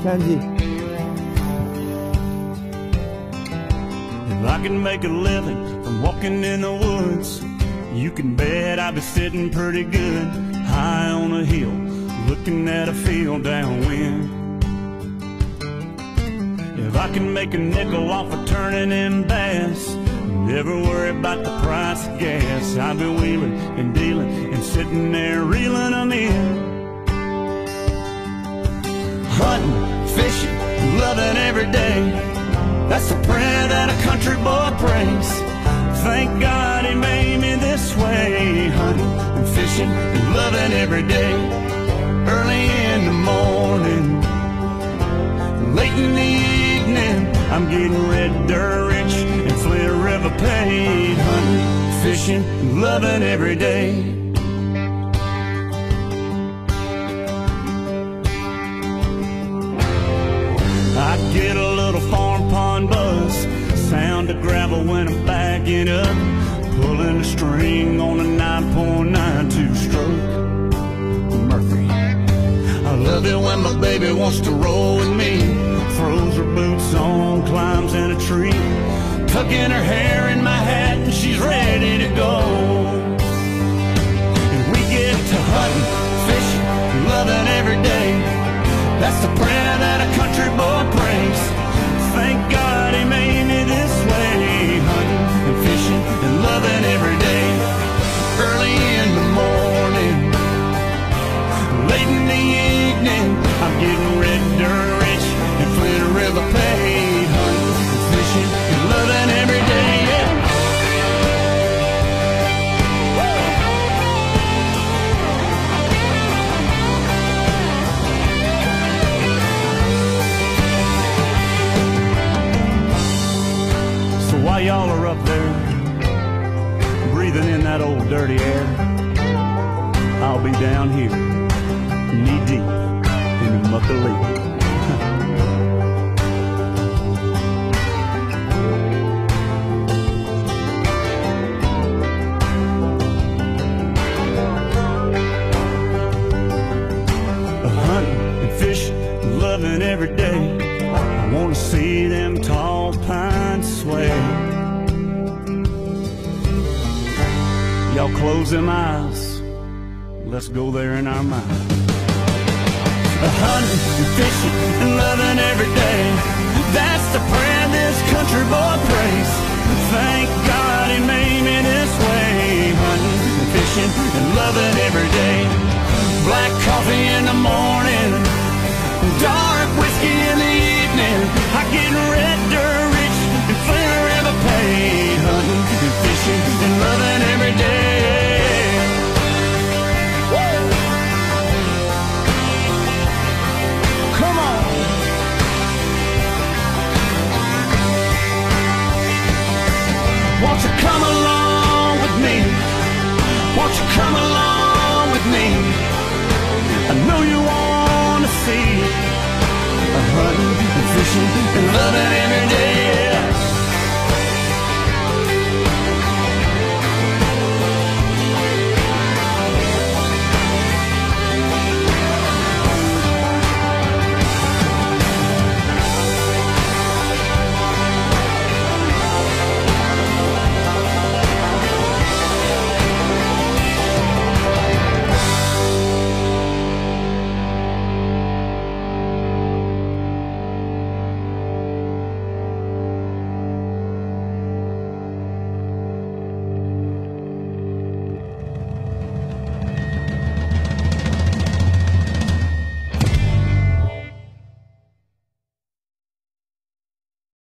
भैन जी। If I can make a living from walking in the woods, you can bet I'd be sitting pretty good high on a hill, looking at a field downwind. If I can make a nickel off of turning in bass, never worry about the price of gas, I'd be wheeling and dealing and sitting there reeling them in. Hunting, fishing, loving every day, that's the prayer that a country boy prays. Thank God he made me this way. Hunting and fishing and loving every day. Early in the morning, late in the evening, I'm getting red dirt rich and Flint River paid. Hunting, fishing, and loving every day. I get a little farm pond buzz, sound of gravel when I'm backing up, pulling a string on a 9.92 stroke Murphy. I love it when my baby wants to roll with me, throws her boots on, climbs in a tree, tucking her hair in my hat and she's ready to go. And we get to hunting, fishing, loving every day, that's the prayer that a country boy prays. Thank God he made me this way. Hunting and fishing and loving every day. Early in the morning, late in the evening, I'm getting red dirt rich and Flint River paid. Hunting and fishing and loving every day, yeah. While y'all are up there, breathing in that old dirty air, I'll be down here, knee deep in the muck of leaf. Hunting and fishing, loving every day, I wanna see them tall pines sway. Y'all close them eyes, let's go there in our mind. Hunting and fishing and loving every day, that's the prayer this country boy prays. Thank God he made me this way. Hunting and fishing and loving every day. Black coffee in the morning, dark whiskey in the evening, I get red dirt rich and Flint River paid. Hunting and fishing and loving every day. Woo! Come on. Won't you come along with me? Won't you come along with me? I know you want to see hunting and fishing and loving